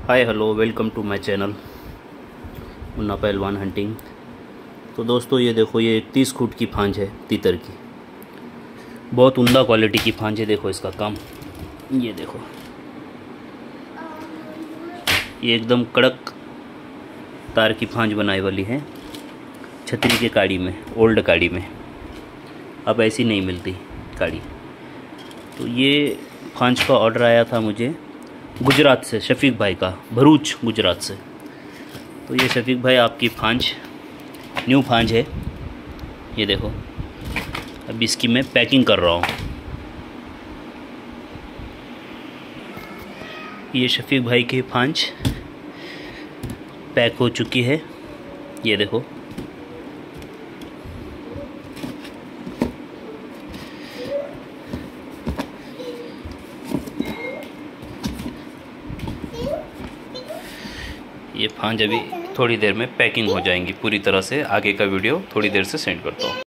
Hi hello welcome to my channel Munna Pehlwan hunting. तो दोस्तों ये देखो, ये 30 फुट की फांज है तीतर की। बहुत उम्दा क्वालिटी की फांज है। देखो इसका काम, ये देखो, ये एकदम कड़क तार की फांज बनाई वाली है, छतरी के काड़ी में, ओल्ड काड़ी में। अब ऐसी नहीं मिलती काड़ी। तो ये फांज का ऑर्डर आया था मुझे गुजरात से, शफीक भाई का, भरूच गुजरात से। तो ये शफीक भाई आपकी फांज, न्यू फांज है, ये देखो। अब इसकी मैं पैकिंग कर रहा हूँ। ये शफीक भाई की फांज पैक हो चुकी है, ये देखो। ये फांज अभी थोड़ी देर में पैकिंग हो जाएंगी पूरी तरह से। आगे का वीडियो थोड़ी देर से सेंड करता हूँ।